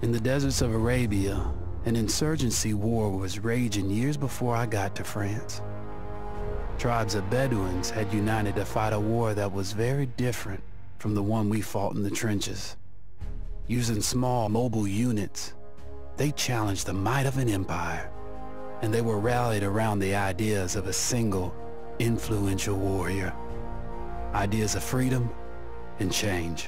In the deserts of Arabia, an insurgency war was raging years before I got to France. Tribes of Bedouins had united to fight a war that was very different from the one we fought in the trenches. Using small, mobile units, they challenged the might of an empire, and they were rallied around the ideas of a single, influential warrior. Ideas of freedom and change.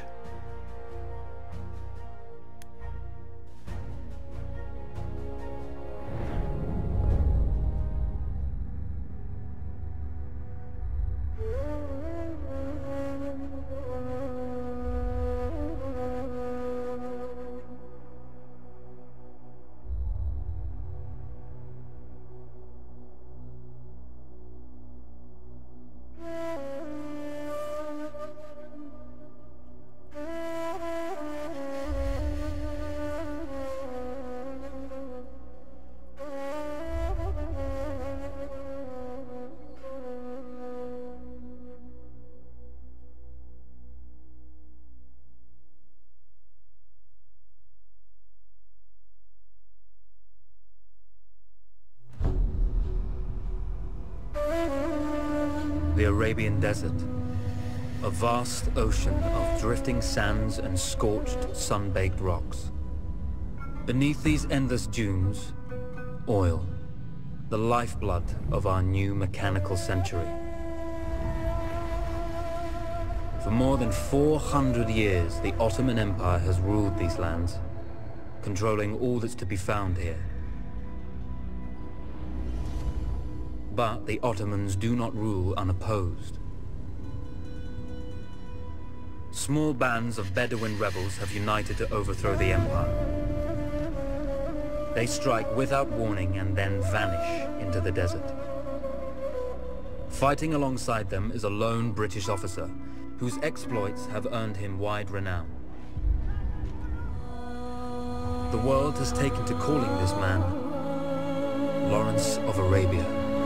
The Arabian Desert, a vast ocean of drifting sands and scorched, sun-baked rocks. Beneath these endless dunes, oil, the lifeblood of our new mechanical century. For more than 400 years, the Ottoman Empire has ruled these lands, controlling all that's to be found here. But the Ottomans do not rule unopposed. Small bands of Bedouin rebels have united to overthrow the empire. They strike without warning and then vanish into the desert. Fighting alongside them is a lone British officer whose exploits have earned him wide renown. The world has taken to calling this man Lawrence of Arabia.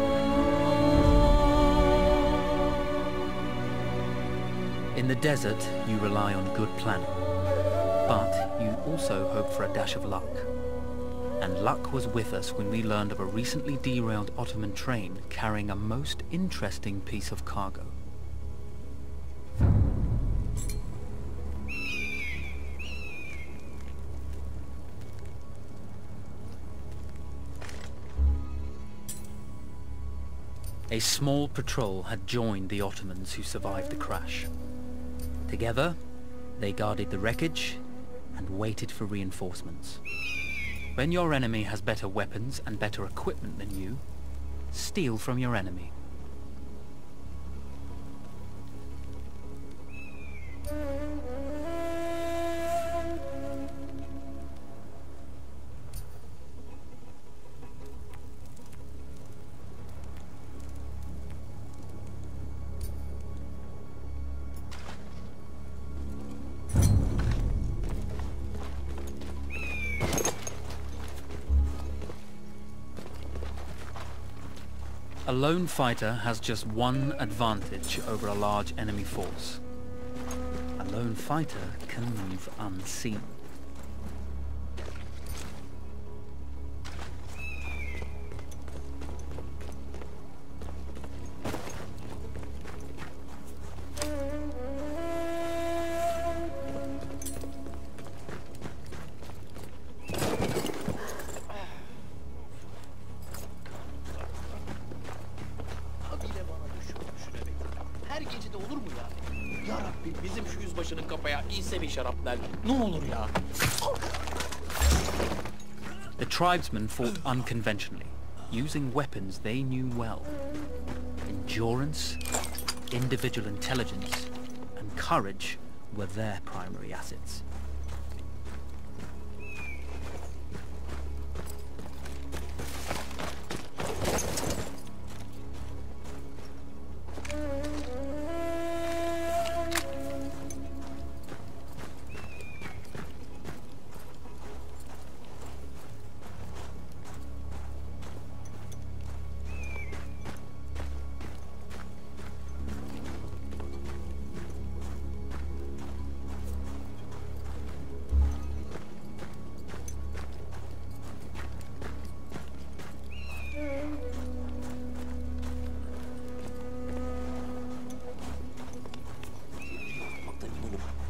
In the desert, you rely on good planning, but you also hope for a dash of luck. And luck was with us when we learned of a recently derailed Ottoman train carrying a most interesting piece of cargo. A small patrol had joined the Ottomans who survived the crash. Together, they guarded the wreckage and waited for reinforcements. When your enemy has better weapons and better equipment than you, steal from your enemy. A lone fighter has just one advantage over a large enemy force. A lone fighter can move unseen. The tribesmen fought unconventionally, using weapons they knew well. Endurance, individual intelligence, and courage were their primary assets.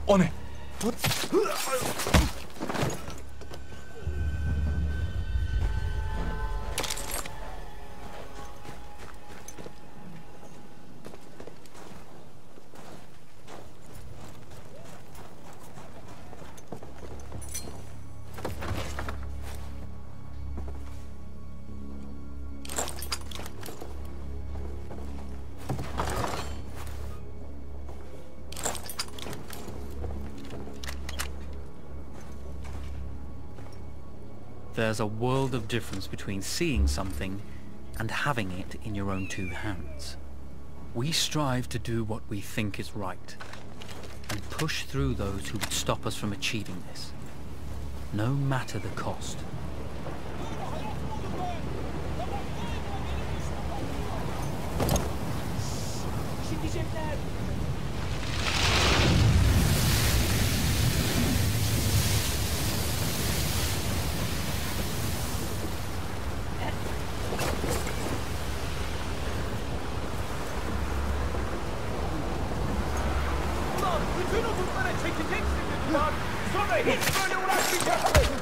On it! There's a world of difference between seeing something and having it in your own two hands. We strive to do what we think is right, and push through those who would stop us from achieving this, no matter the cost. Bütün odunlara çekeceksin dediler. Sonra hiç böyle uğraşmayacaksın.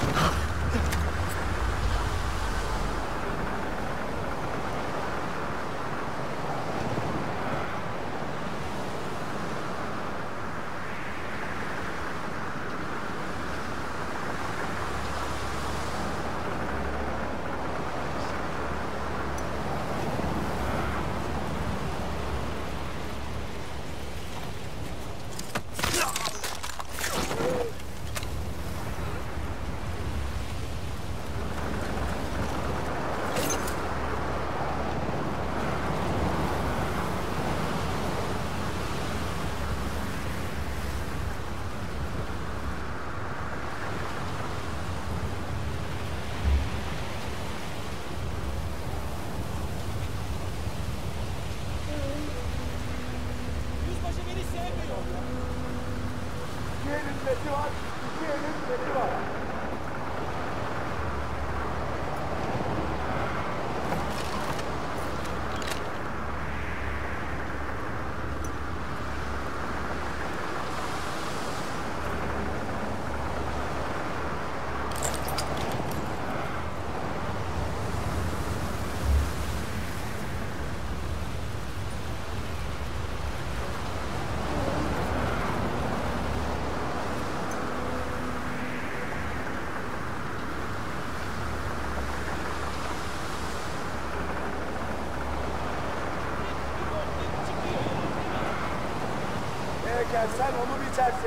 Nesi var? İki elin nesi var? Sen onu biçersin.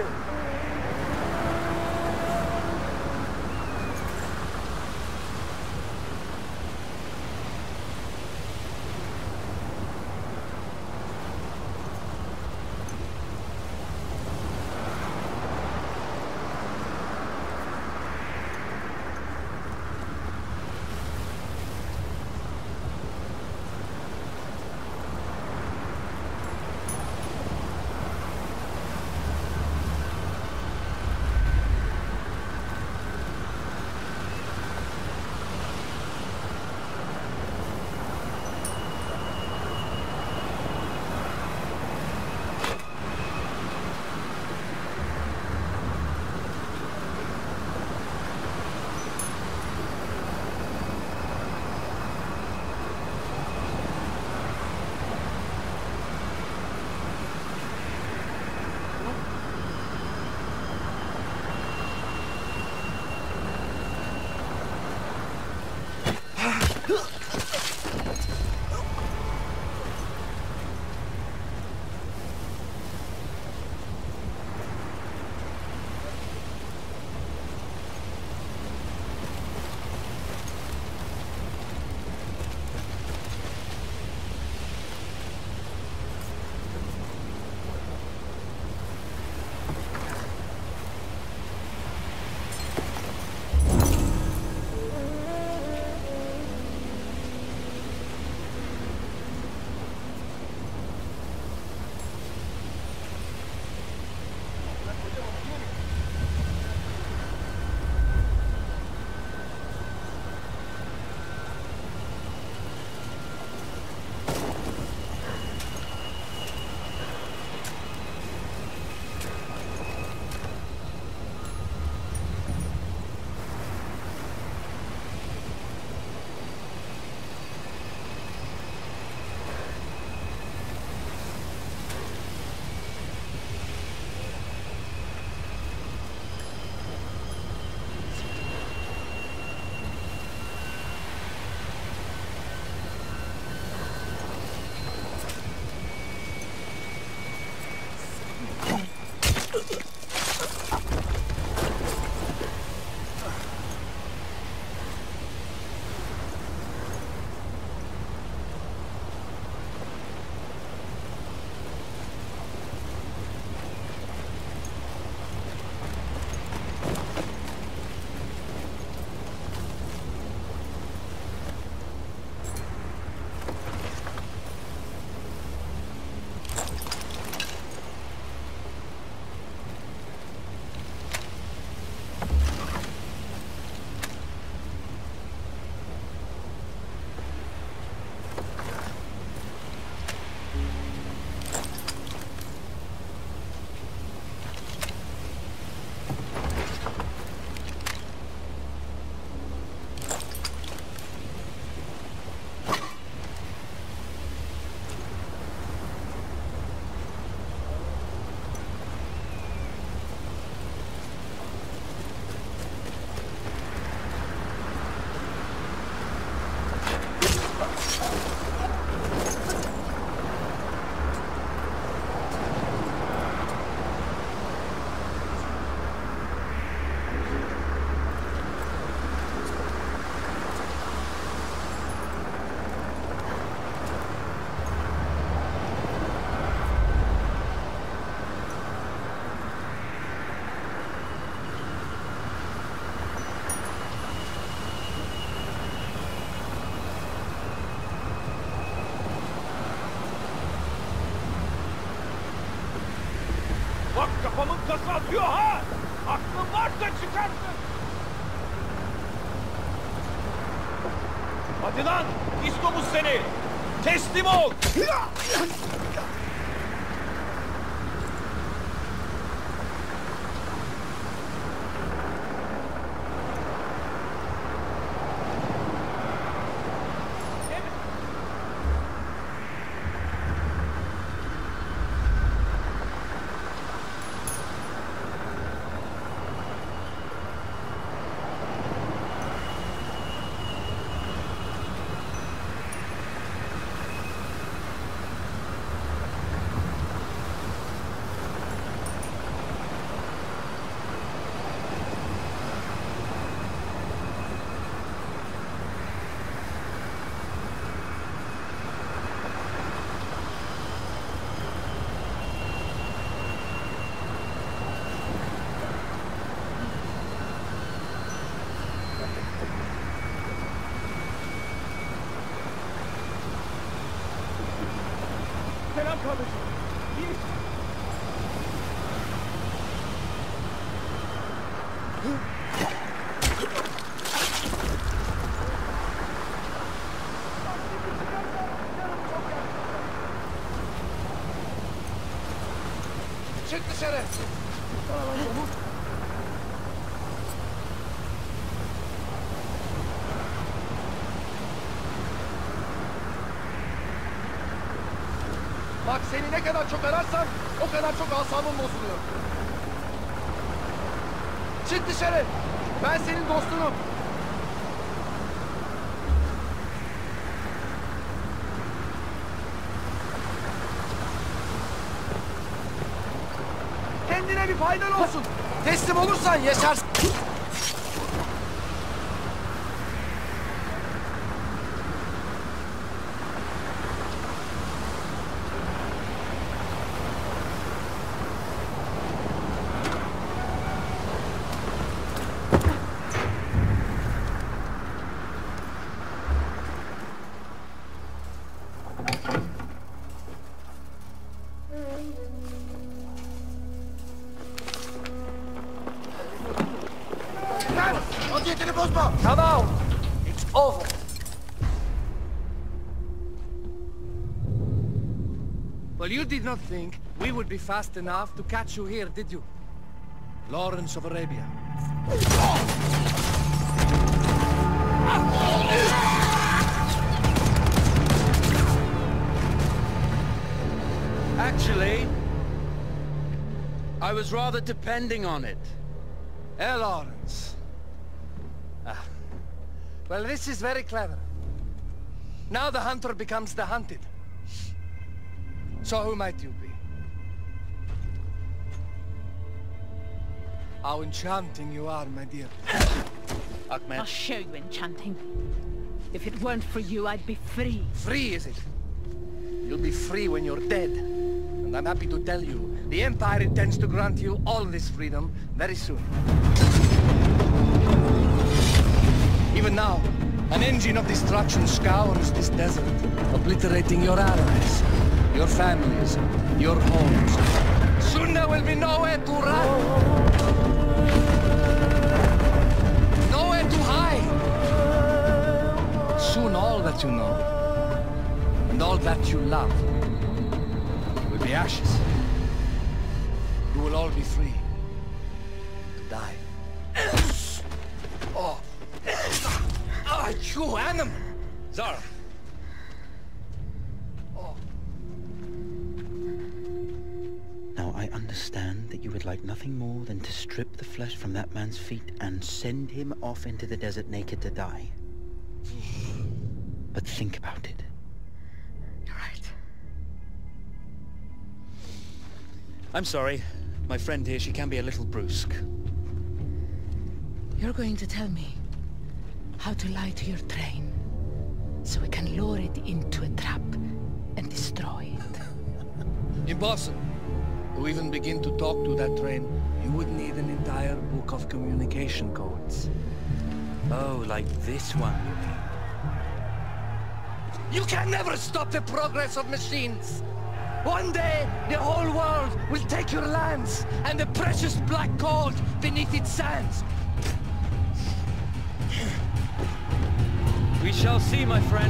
Nasıl atıyor ha? Aklın varsa çıkarsın. Hadi lan! İstomuz seni! Teslim ol! Selam kardeşim. İyi misin? Çık dışarı. Bak seni ne kadar çok ararsam o kadar çok asabım bozuluyor. Çık dışarı. Ben senin dostunum. Kendine bir faydan olsun. Teslim olursan yaşarsın. Vaziyetini bozma. Come out. It's over. Well, you did not think we would be fast enough to catch you here, did you? Lawrence of Arabia. Actually, I was rather depending on it. Lawrence. Well, this is very clever. Now the hunter becomes the hunted. So who might you be? How enchanting you are, my dear. Ahmed. I'll show you enchanting. If it weren't for you, I'd be free. Free, is it? You'll be free when you're dead. And I'm happy to tell you, the Empire intends to grant you all this freedom very soon. Even now, an engine of destruction scours this desert, obliterating your allies, your families, your homes. Soon there will be nowhere to run. Nowhere to hide. Soon all that you know, and all that you love, will be ashes. You will all be free to die. Oh. Ah, you animal! Zara! Oh. Now I understand that you would like nothing more than to strip the flesh from that man's feet and send him off into the desert naked to die. But think about it. You're right. I'm sorry. My friend here, she can be a little brusque. You're going to tell me how to lie to your train, so we can lure it into a trap and destroy it. Impossible. To even begin to talk to that train, you would need an entire book of communication codes. Oh, like this one, you mean? You can never stop the progress of machines! One day, the whole world will take your lands and the precious black gold beneath its sands. We shall see, my friend.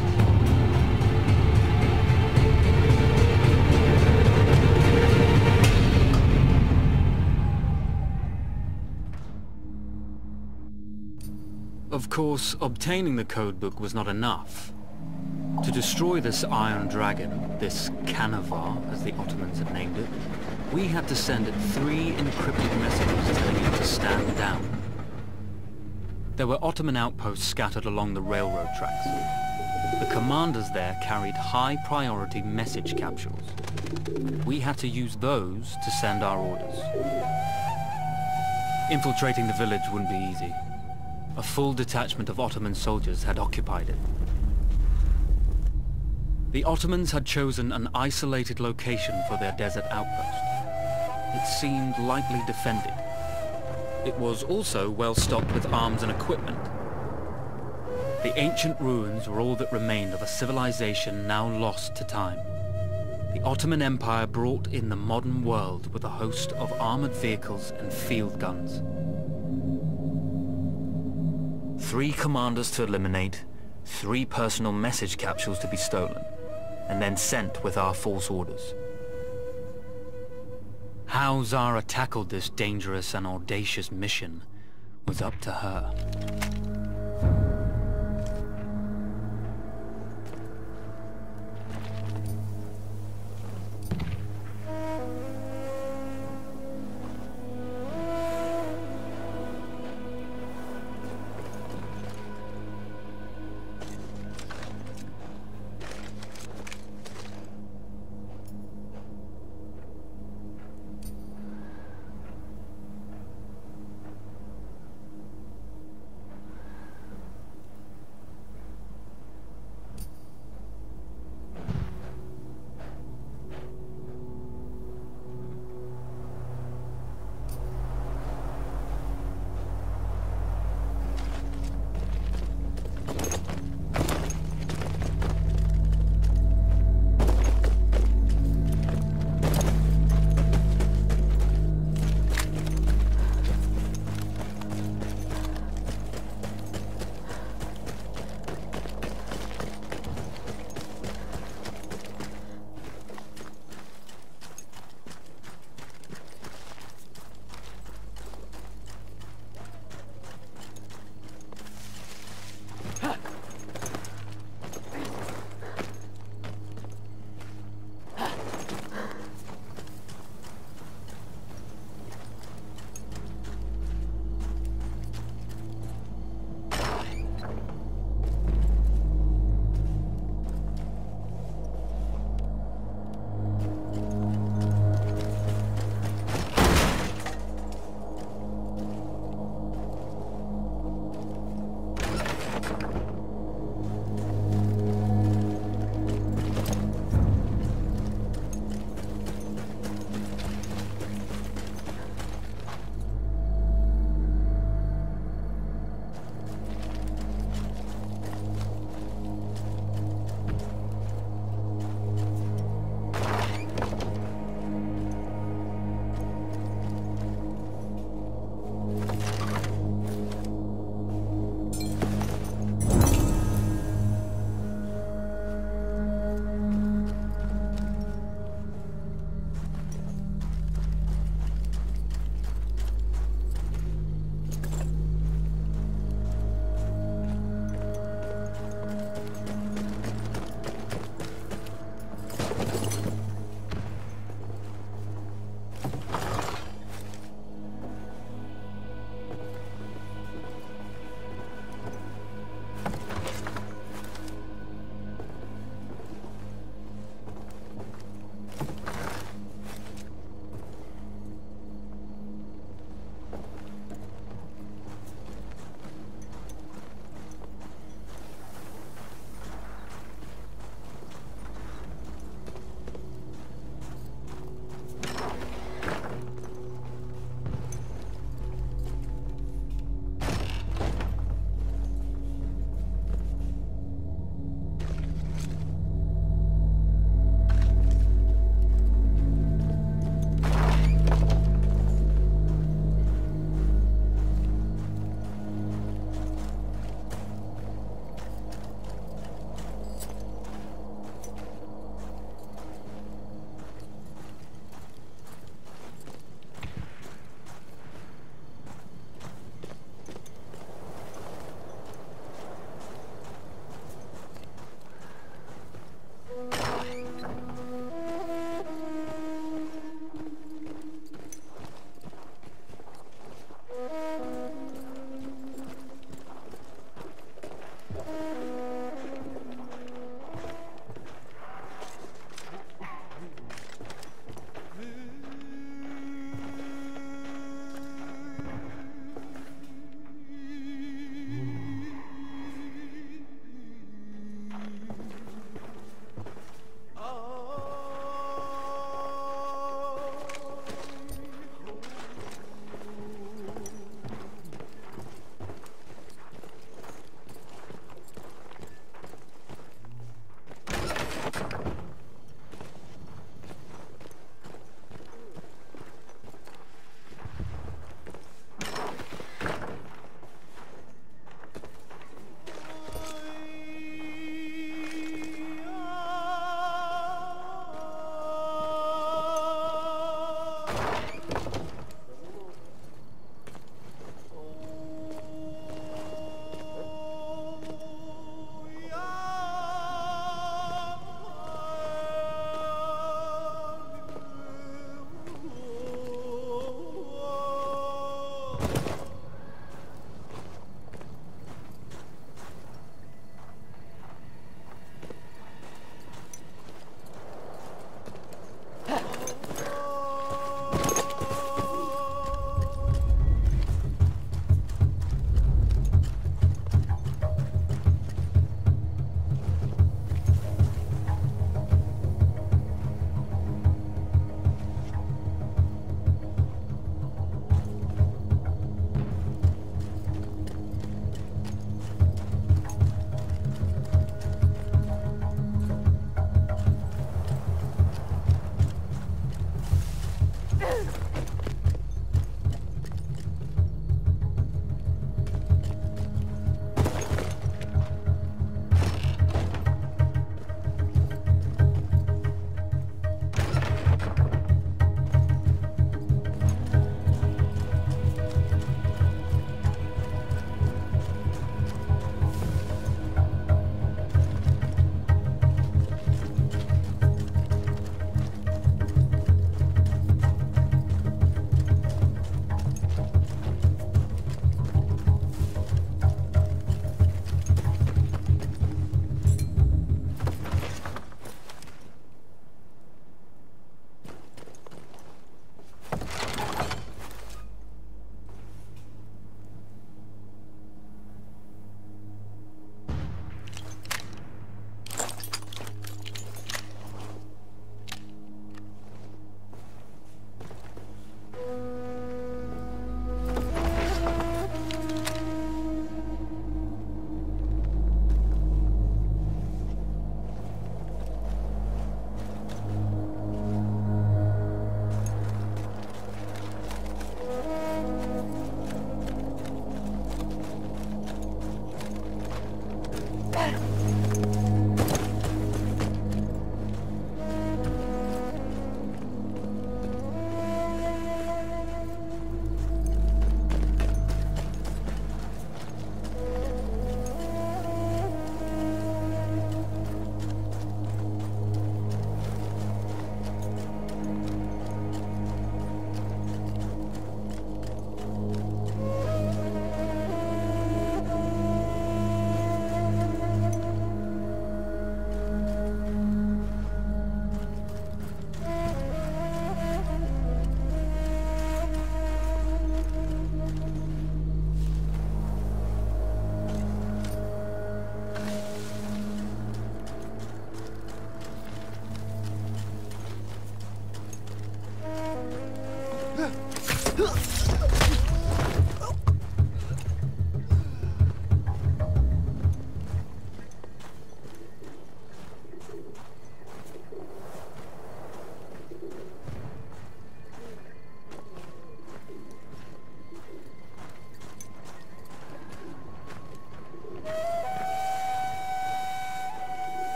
Of course, obtaining the codebook was not enough. To destroy this Iron Dragon, this Canavar, as the Ottomans had named it, we had to send it 3 encrypted messages telling it to stand down. There were Ottoman outposts scattered along the railroad tracks. The commanders there carried high-priority message capsules. We had to use those to send our orders. Infiltrating the village wouldn't be easy. A full detachment of Ottoman soldiers had occupied it. The Ottomans had chosen an isolated location for their desert outpost. It seemed lightly defended. It was also well stocked with arms and equipment. The ancient ruins were all that remained of a civilization now lost to time. The Ottoman Empire brought in the modern world with a host of armored vehicles and field guns. 3 commanders to eliminate, 3 personal message capsules to be stolen, and then sent with our false orders. How Zara tackled this dangerous and audacious mission was up to her.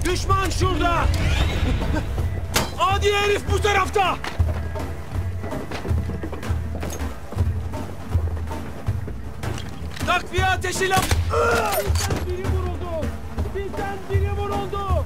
Düşman şurada! Adi herif bu tarafta! Takviye ateşiyle... Bizden biri vuruldu! Bizden biri vuruldu!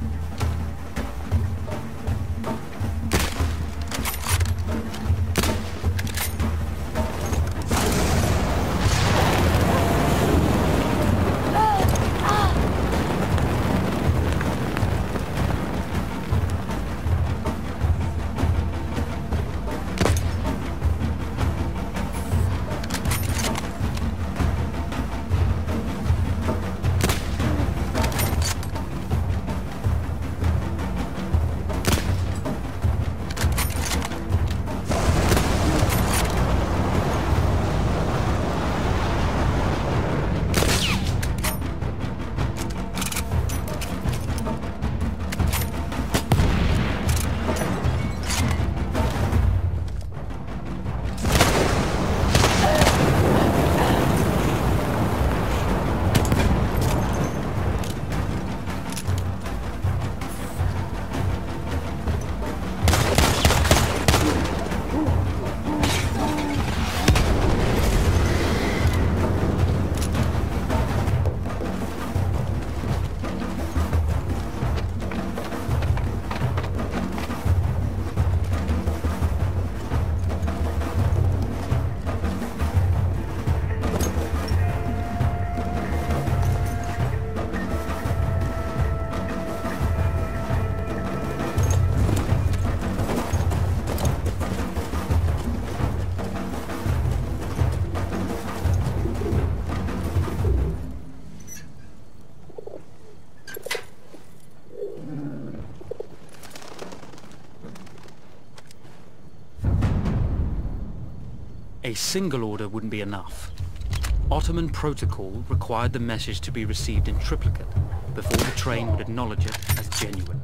A single order wouldn't be enough. Ottoman protocol required the message to be received in triplicate before the train would acknowledge it as genuine.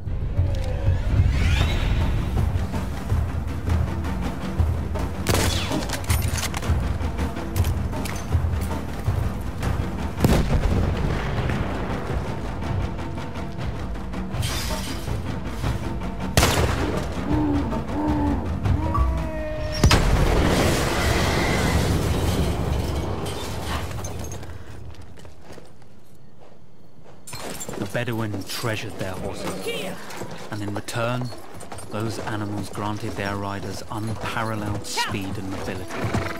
The Bedouin treasured their horses, and in return, those animals granted their riders unparalleled speed and mobility.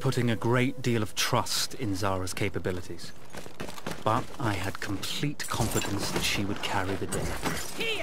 putting a great deal of trust in Zara's capabilities. But I had complete confidence that she would carry the day. Here!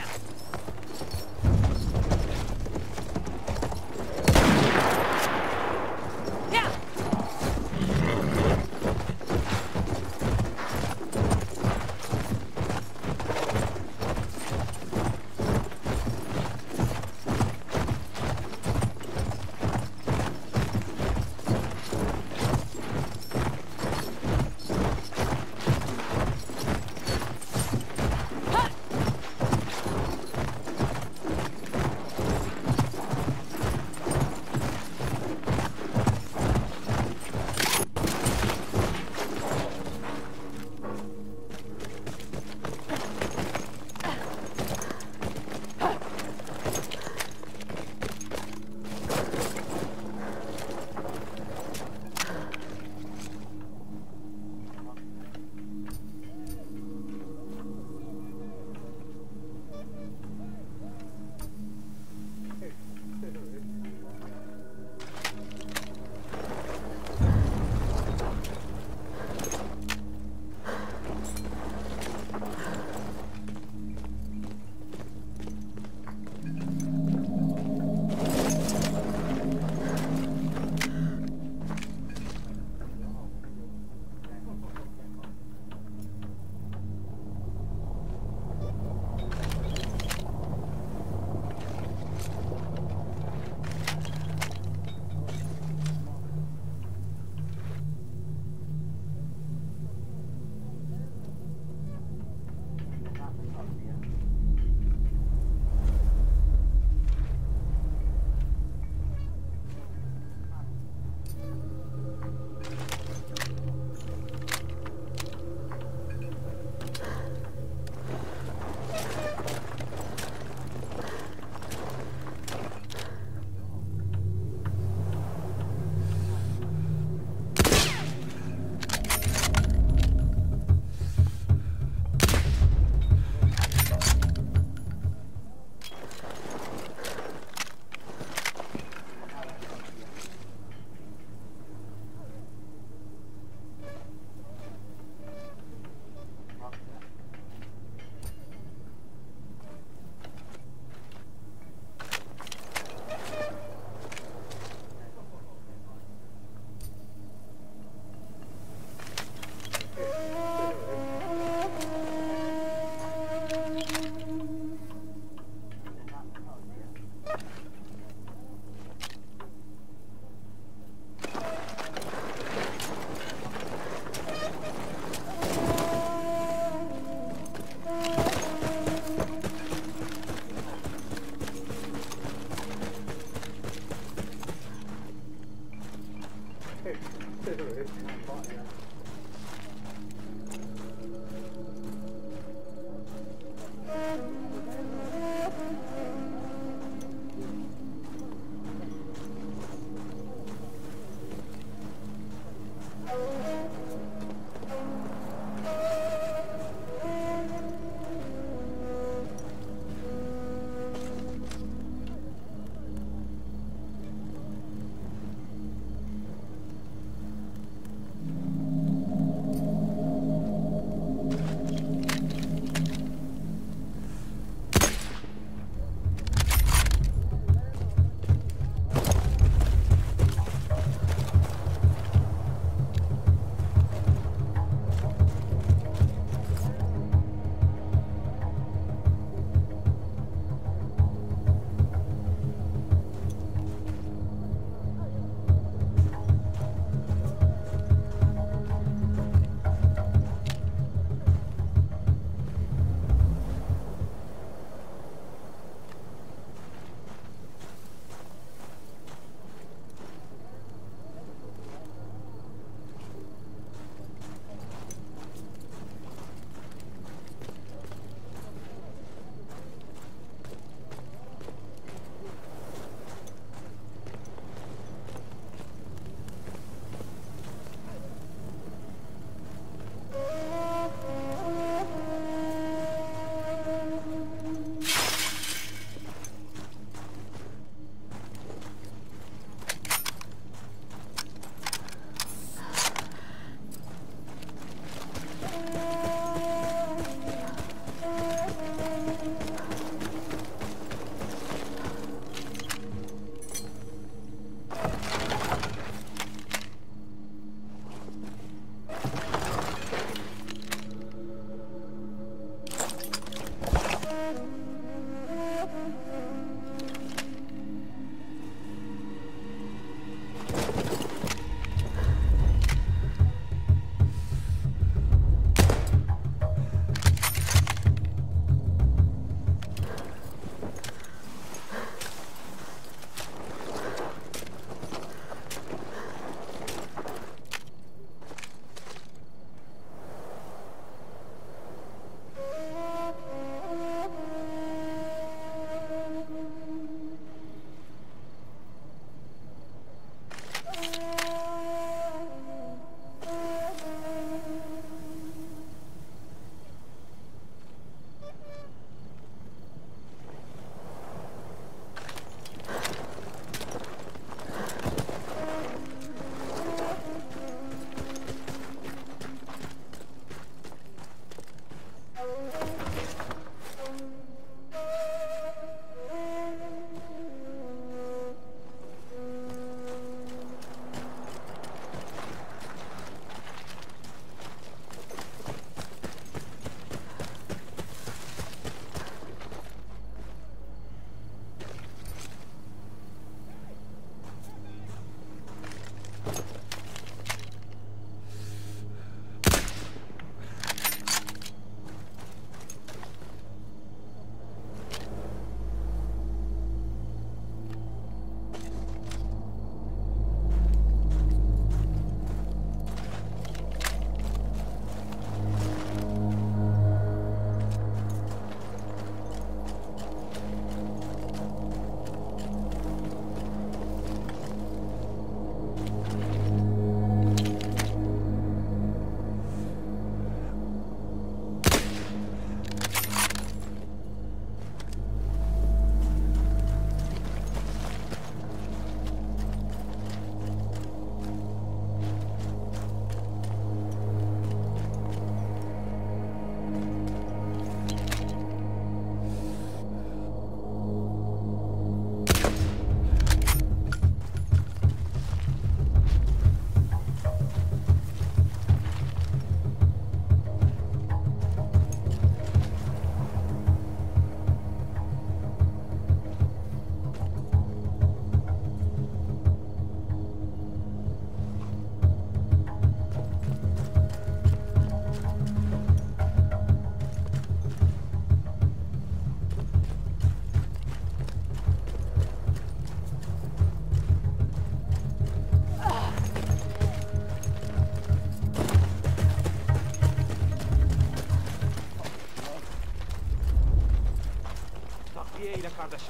kardeşim.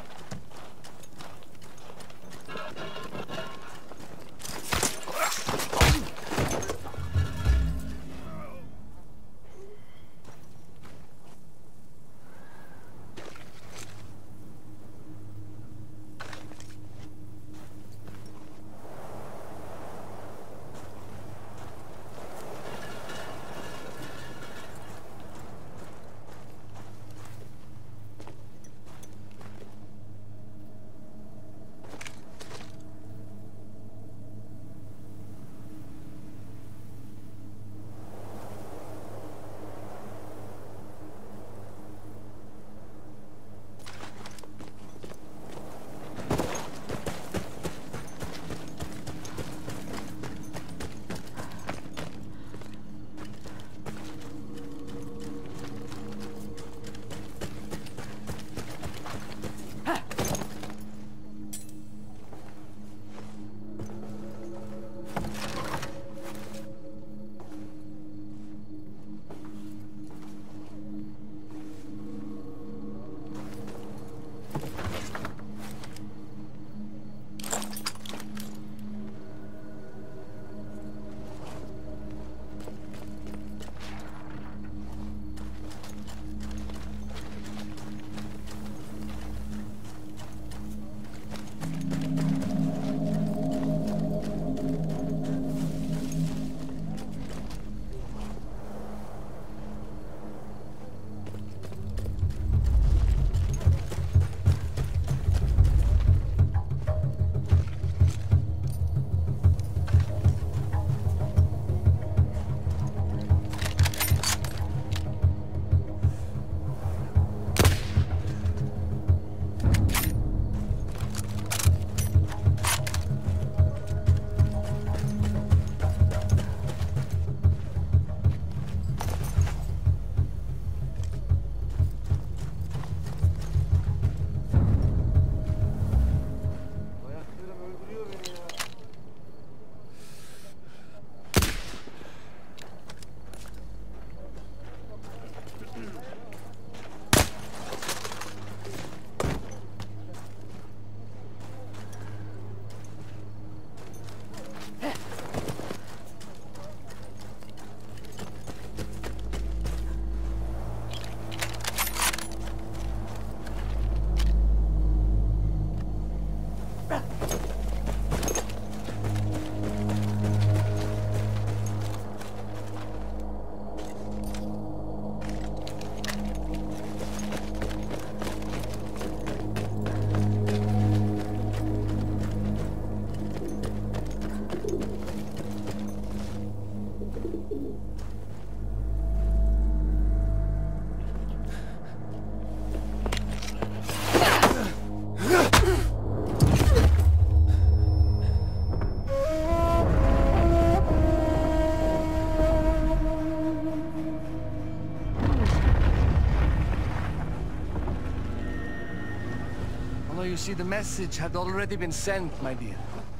You see, the message had already been sent, my dear.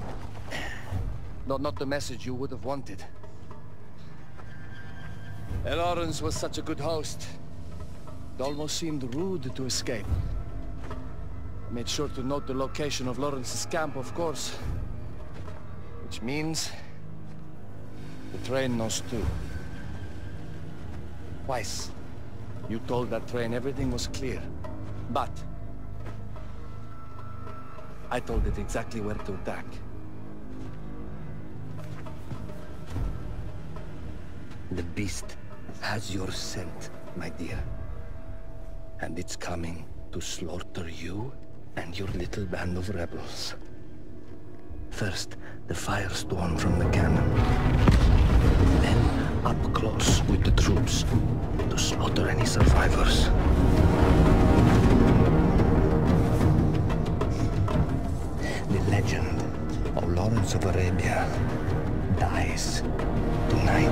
Not the message you would have wanted. Lawrence was such a good host. It almost seemed rude to escape. I made sure to note the location of Lawrence's camp, of course. Which means... the train knows too. Twice, you told that train everything was clear. But... I told it exactly where to attack. The beast has your scent, my dear. And it's coming to slaughter you and your little band of rebels. First, the firestorm from the cannon. Then, up close with the troops to slaughter any survivors. The legend of Lawrence of Arabia dies tonight.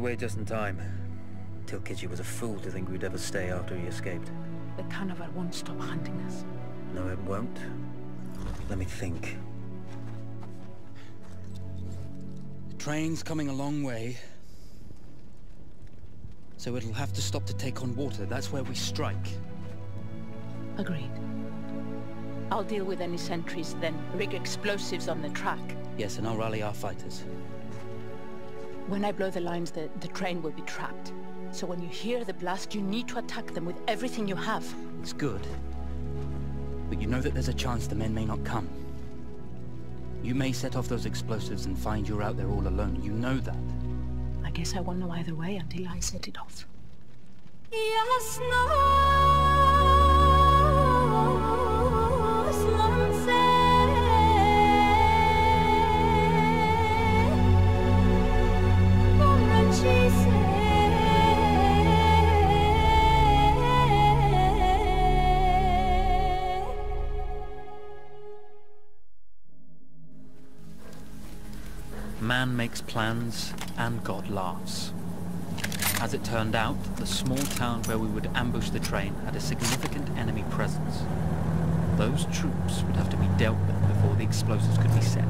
away just in time. Tilkiji was a fool to think we'd ever stay after he escaped. The carnival won't stop hunting us. No, it won't. Let me think. The train's coming a long way. So it'll have to stop to take on water. That's where we strike. Agreed. I'll deal with any sentries, then rig explosives on the track. Yes, and I'll rally our fighters. When I blow the lines, the train will be trapped. So when you hear the blast, you need to attack them with everything you have. It's good. But you know that there's a chance the men may not come. You may set off those explosives and find you're out there all alone. You know that. I guess I won't know either way until I set it off. Man makes plans, and God laughs. As it turned out, the small town where we would ambush the train had a significant enemy presence. Those troops would have to be dealt with before the explosives could be set.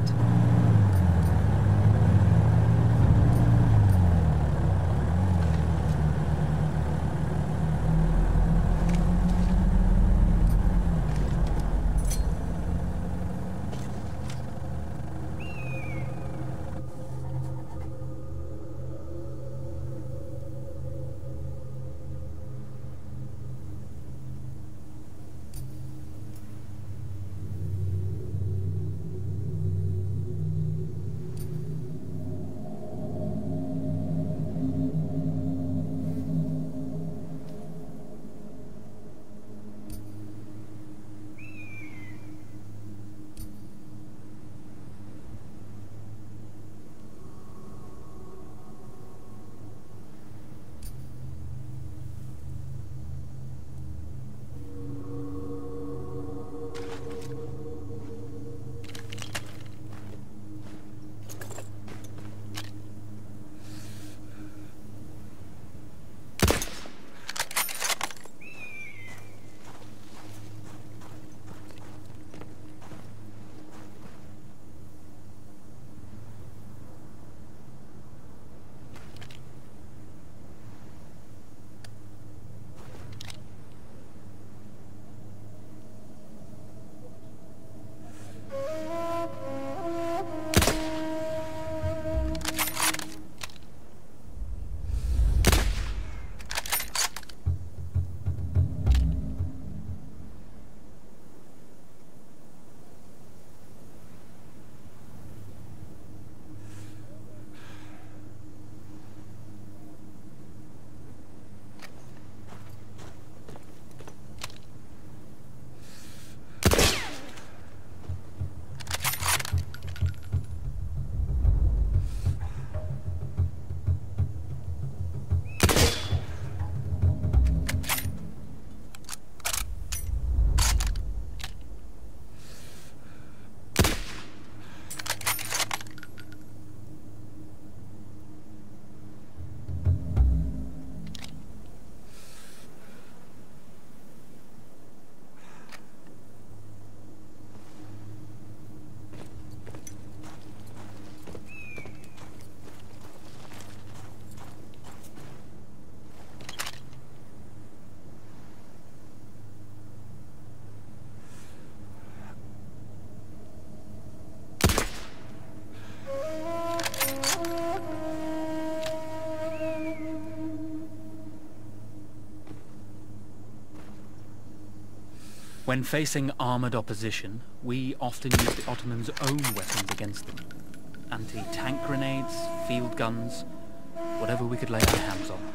When facing armoured opposition, we often used the Ottomans' own weapons against them. Anti-tank grenades, field guns, whatever we could lay our hands on.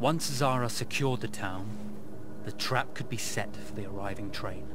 Once Zara secured the town, the trap could be set for the arriving train.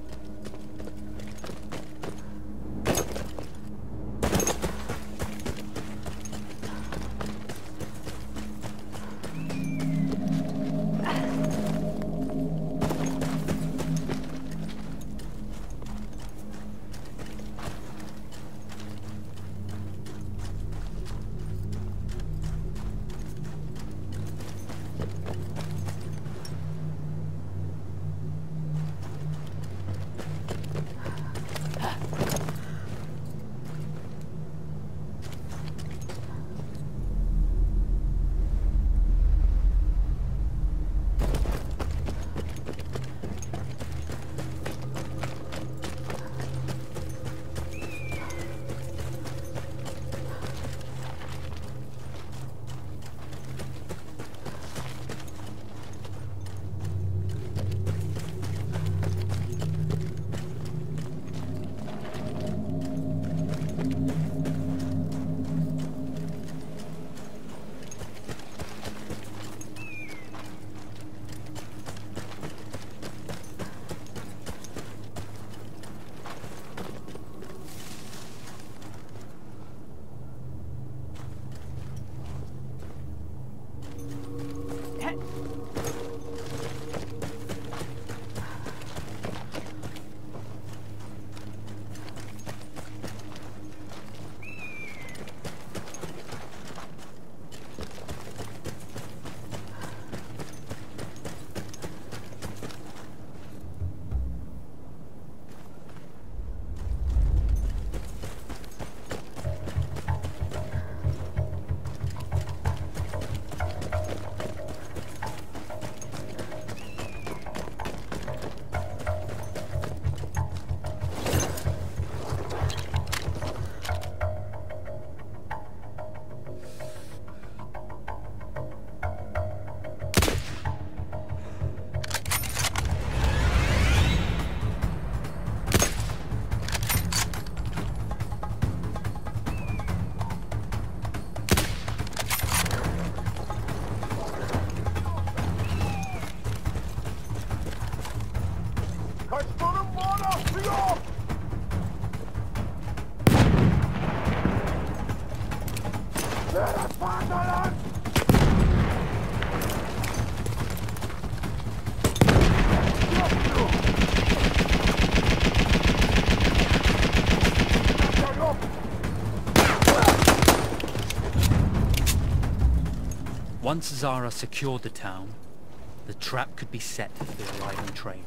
Once Zara secured the town, the trap could be set for the arriving train.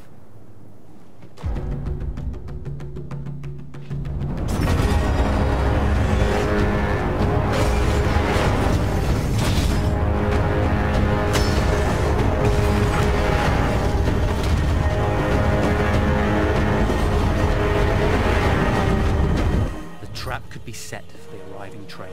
The trap could be set for the arriving train.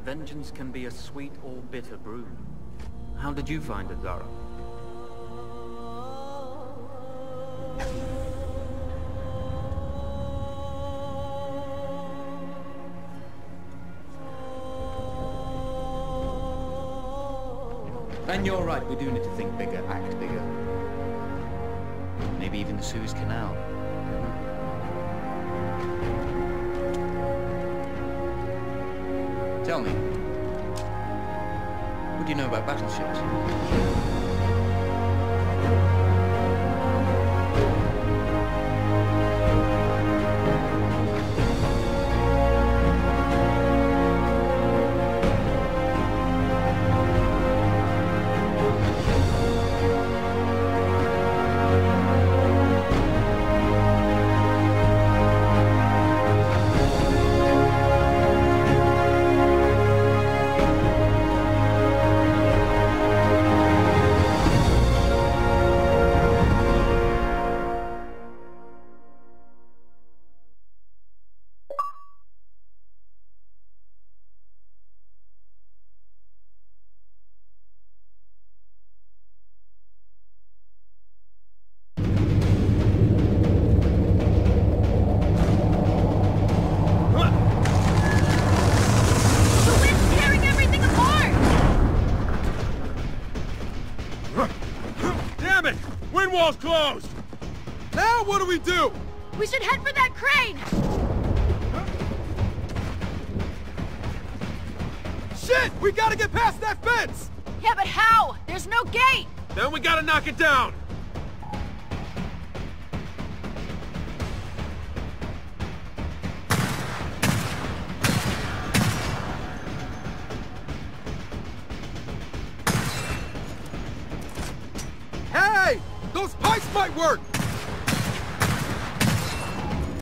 vengeance can be a sweet or bitter brew. How did you find it, Zara? And you're right, we do need to think bigger, act bigger. Maybe even the Suez Canal. Tell me, what do you know about battleships? Wall's closed! Now what do we do? We should head for that crane! Shit! We gotta get past that fence! Yeah, but how? There's no gate! Then we gotta knock it down! Hey! Those pipes might work!